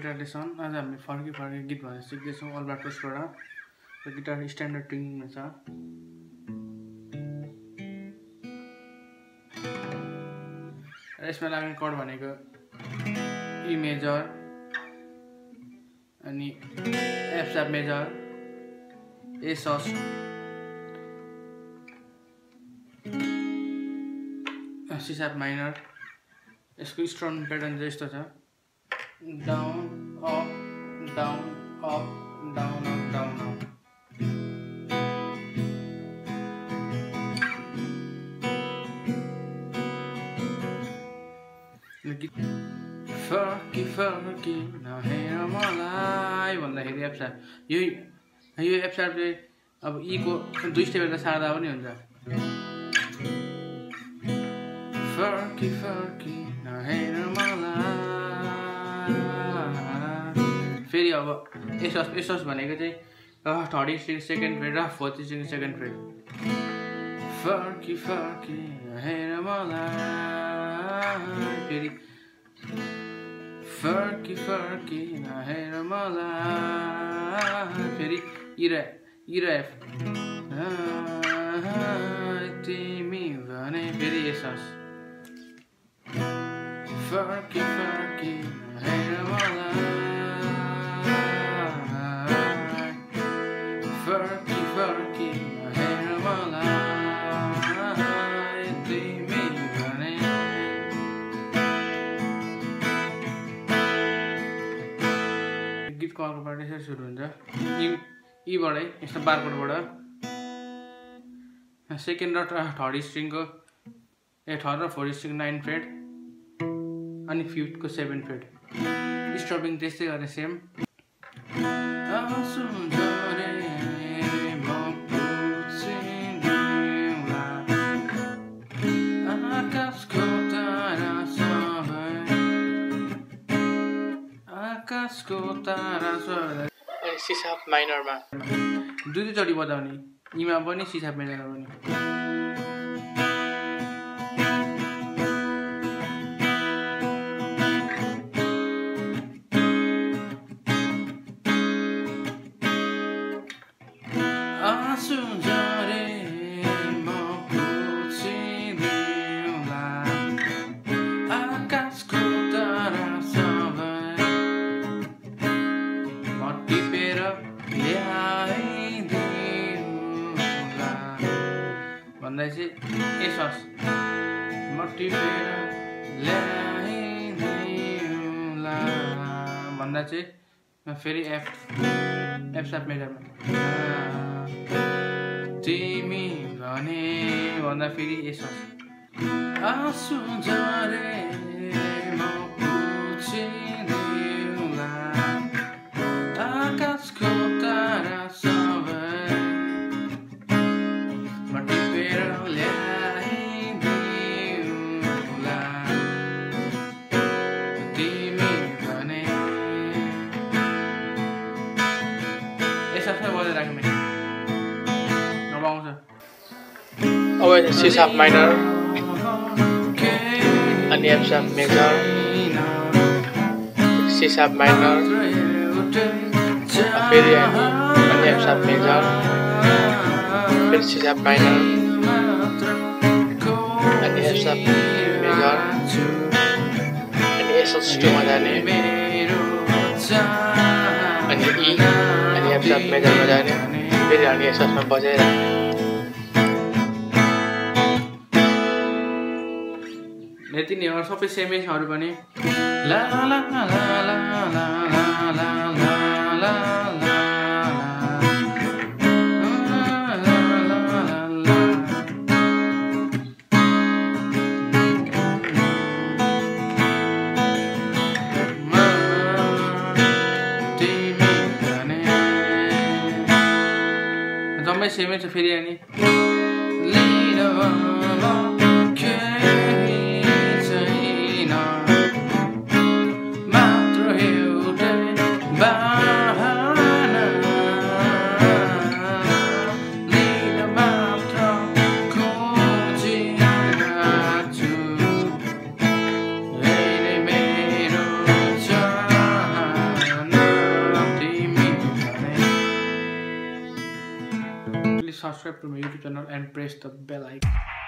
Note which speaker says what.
Speaker 1: Congratulations, आज हामी फर्की फर्की गीत भनेर सिक्दैछौँ अल्बाट्रोसबाट। गिटार स्ट्यान्डर्ड ट्युनिङमा छ। यसमा लाग्ने कर्ड भनेको ई मेजर अनि F sharp major, A sus, C sharp minor. यसको स्ट्रम प्याटर्न चाहिँ यस्तो छ, down up down up down up down up. फर्की फर्की नहेर मलाई भन्दाखेरि एफ शार्प, यो एफ शार्प चाहिँ अब ई को दुई स्टेपबाट सार्दा पनि हुन्छ। फर्की फर्की नहेर मलाई। फेरि अब एसोस भनेको चाहिँ थर्ड स्ट्रिङ सेकेन्ड फ्रेड र फोर्थ स्ट्रिङ सेकेन्ड फ्रेड। फर्की फर्की नहेर मलाई, फेरि फर्की फर्की नहेर मलाई, फेरि ई र एफ, तिमी भने फेरि एसोस। फर्की फर्की नहेर मलाई, फर्की फर्की नहेर मलाई, तिमी भने। गीतको अर्को पार्ट यसरी सुरु हुन्छ, ईबाटै यस्तो बारकोडबाट सेकेन्ड र थर्ड स्ट्रिङको थर्ड र फोर्थ स्ट्रिङ 9 फ्रेड अनि फिफ्थको 7 फ्रेड। स्ट्रपिङ त्यस्तै गरे सेम। सी शार्प माइनरमा दुईचोटि बजाउने, ईमा पनि सी शार्प माइनरमा पनि। भन्दा चाहिँ एसोस मोटिभेर ल्याइदिउँला भन्दा चाहिँ फेरि एफ शार्प मेजरमा। तिमी भने भन्दा फेरि एसोस। आँसु झरे म पुछिदिउँला, आकाशको तारा सबै टिपेर ल्याइदिउँला, तिमी भने। यसमा बजाइ राख्ने अब आउँछ। अब सी शार्प माइनर अनि F sharp major, C sharp minor फेरि अनि एफ शार्प मेजर, फिर सी शार्प माइनर अनि एफ शार्प मेजर अनि एसोस 2 मा जाने अनि ई अनि एफ शार्प मेजरमा जाने, फेरि अनि एसोसमा बजाइराख्ने। यति नै हो, सबै सेमै छ। अरू पनि ला ला ला ला ला ला ला ला ला ला। जम्मै सेमै छ। फेरि अनि subscribe to my YouTube channel and press the bell icon.